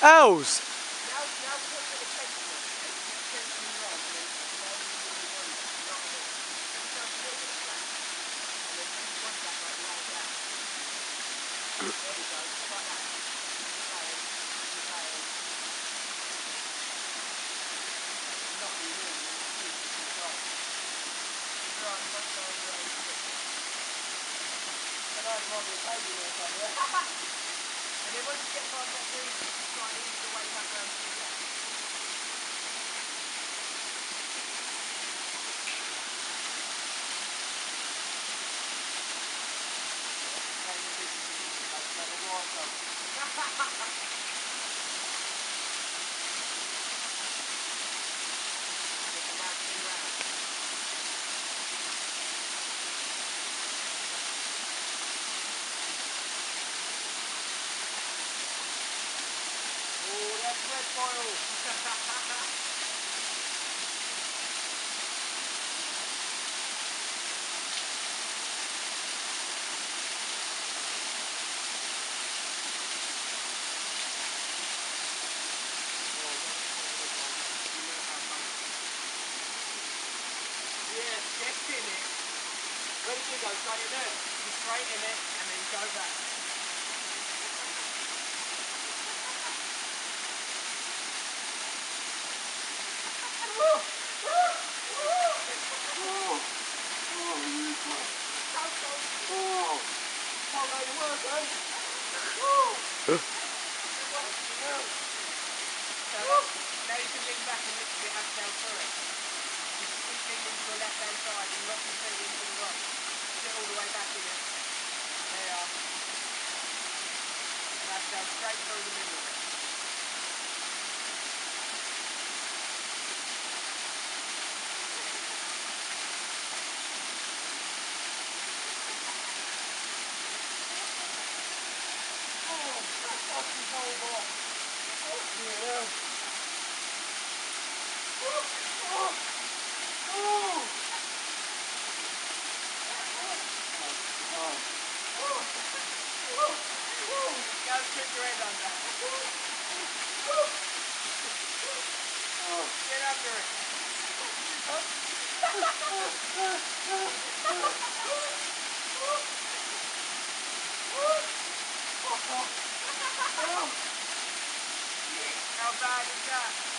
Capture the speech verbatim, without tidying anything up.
Els! And then once you get past that bridge, try and ease the way back around to the left. Red foil! Yeah, just in it. Ready to go, straight in there. You straight in it and then go back. Now you can lean back and literally have down through it. Just keep leaning to the left hand side and lock your feet into the rock. Get all the way back in it. There you are. That's down straight through the middle of it. Oh, that's fucking horrible. Oh, yeah. Go put your head under. Get under it. How bad is that?